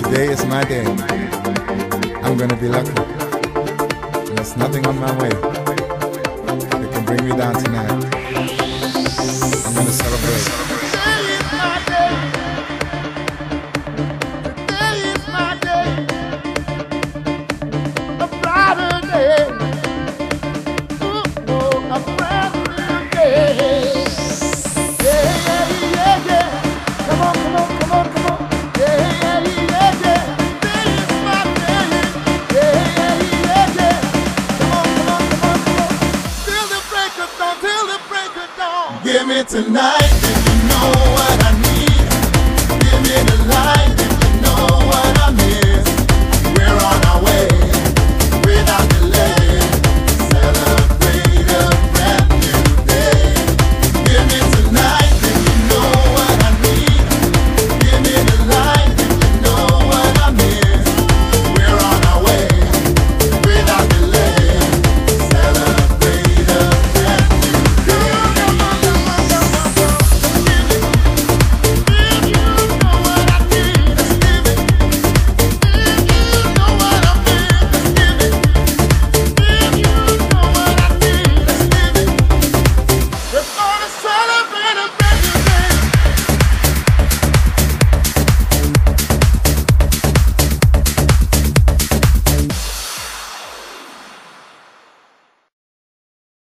Today is my day. I'm gonna be lucky. There's nothing on my way that can bring me down tonight. I'm gonna celebrate. Today is my day. Today is my day. A brighter day. Ooh, oh, a brand new day. Yeah, yeah, yeah, yeah. Come on, come on, come on, come on. Yeah, yeah, yeah, yeah. Today is my day. Yeah, yeah, yeah, yeah. Come on, come on, come on, come on. Till the break of dawn, till the break of dawn. Give me tonight.